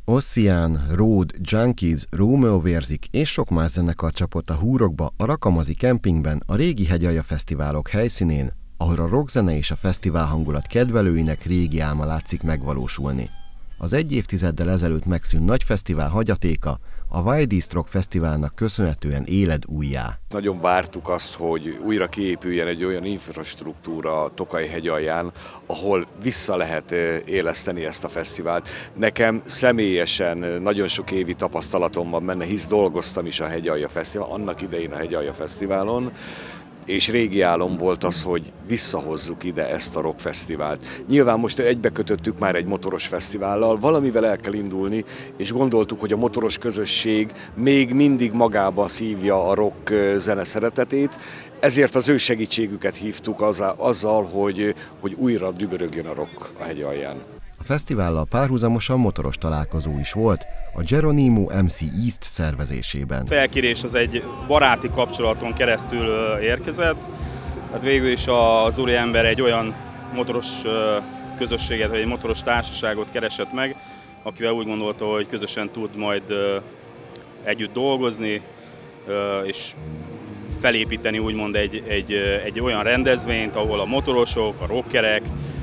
Ossian, Road, Junkies, Rómeó vérzik és sok más zenekar csapott a húrokba a Rakamazi kempingben, a régi Hegyalja fesztiválok helyszínén, ahol a rockzene és a fesztivál hangulat kedvelőinek régi álma látszik megvalósulni. Az egy évtizeddel ezelőtt megszűnt nagy fesztivál hagyatéka a Wild East Rock Fesztiválnak köszönhetően éled újjá. Nagyon vártuk azt, hogy újra kiépüljen egy olyan infrastruktúra Tokaj-hegyalján, ahol vissza lehet éleszteni ezt a fesztivált. Nekem személyesen nagyon sok évi tapasztalatom van benne, hisz dolgoztam is a Hegyalja Fesztivál, annak idején a Hegyalja Fesztiválon, és régi álom volt az, hogy visszahozzuk ide ezt a rockfesztivált. Nyilván most egybekötöttük már egy motoros fesztivállal, valamivel el kell indulni, és gondoltuk, hogy a motoros közösség még mindig magába szívja a rock zene szeretetét, ezért az ő segítségüket hívtuk azzal, hogy újra dübörögjön a rock a Hegyalján. A fesztivállal párhuzamosan motoros találkozó is volt a Geronimo MC East szervezésében. Felkérés az egy baráti kapcsolaton keresztül érkezett. Hát végül is az úriember egy olyan motoros közösséget, vagy egy motoros társaságot keresett meg, akivel úgy gondolta, hogy közösen tud majd együtt dolgozni, és felépíteni úgymond egy olyan rendezvényt, ahol a motorosok, a rockerek,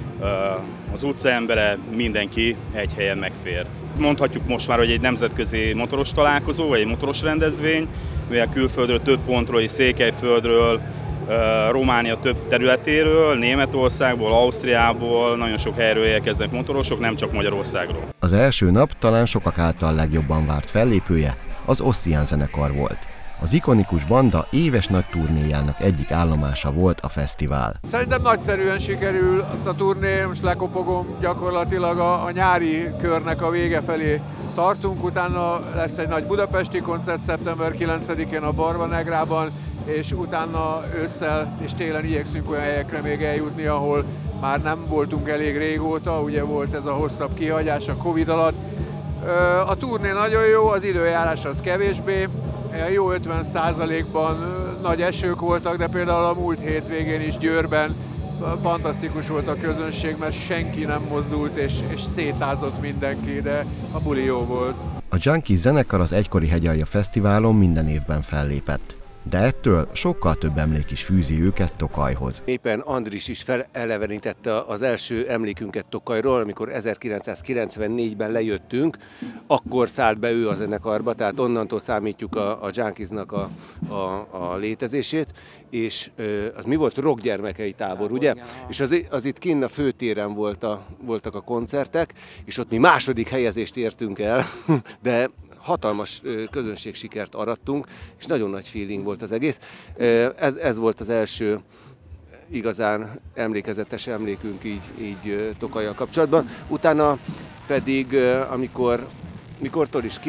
az utcaembere, mindenki egy helyen megfér. Mondhatjuk most már, hogy egy nemzetközi motoros találkozó, vagy egy motoros rendezvény, mivel külföldről, több pontról, és Székelyföldről, Románia több területéről, Németországból, Ausztriából, nagyon sok helyről érkeznek motorosok, nem csak Magyarországról. Az első nap talán sokak által legjobban várt fellépője az Ossian zenekar volt. Az ikonikus banda éves nagy turnéjának egyik állomása volt a fesztivál. Szerintem nagyszerűen sikerül a turné, most lekopogom, gyakorlatilag a nyári körnek a vége felé tartunk, utána lesz egy nagy budapesti koncert szeptember 9-én a Barbanegrában, és utána ősszel és télen igyekszünk olyan helyekre még eljutni, ahol már nem voltunk elég régóta, ugye volt ez a hosszabb kihagyás a Covid alatt. A turné nagyon jó, az időjárás az kevésbé, jó 50%-ban nagy esők voltak, de például a múlt hétvégén is Győrben fantasztikus volt a közönség, mert senki nem mozdult, és szétázott mindenki, de a buli jó volt. A Junkies zenekar az egykori Hegyalja Fesztiválon minden évben fellépett. De ettől sokkal több emlék is fűzi őket Tokajhoz. Éppen Andris is felelevenítette az első emlékünket Tokajról, amikor 1994-ben lejöttünk, akkor szállt be ő a zenekarba, tehát onnantól számítjuk a Junkiesnak a létezését, és az mi volt? Rockgyermekei tábor, ugye? És az itt kinn a főtéren voltak a koncertek, és ott mi második helyezést értünk el, de hatalmas közönségsikert arattunk, és nagyon nagy feeling volt az egész. Ez volt az első igazán emlékezetes emlékünk így Tokajjal kapcsolatban. Utána pedig, mikortól is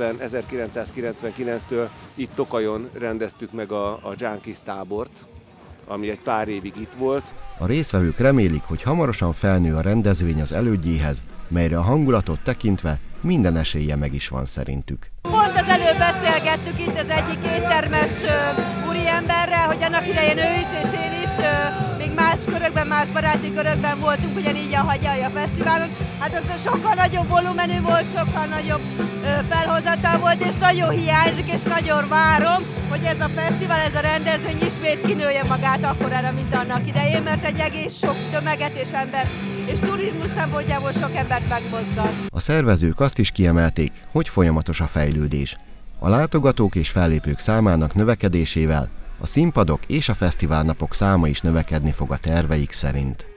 1999-től itt Tokajon rendeztük meg a Junkies tábort, ami egy pár évig itt volt. A résztvevők remélik, hogy hamarosan felnő a rendezvény az elődjéhez, melyre a hangulatot tekintve minden esélye meg is van szerintük. Pont az előbb beszélgettük itt az egyik éttermes úriemberrel, hogy annak idején ő is és én is még más körökben, más baráti körökben voltunk ugyanígy a Hegyalja Fesztiválon. Hát az sokkal nagyobb volumenű volt, sokkal nagyobb felhozatal volt, és nagyon hiányzik, és nagyon várom, hogy ez a fesztivál, ez a rendezvény ismét kinője magát akkorára, mint annak idején, mert egy egész sok tömeget és ember, és turizmus szempontjából sok embert megmozgat. A szervezők azt is kiemelték, hogy folyamatos a fejlődés. A látogatók és fellépők számának növekedésével a színpadok és a fesztiválnapok száma is növekedni fog a terveik szerint.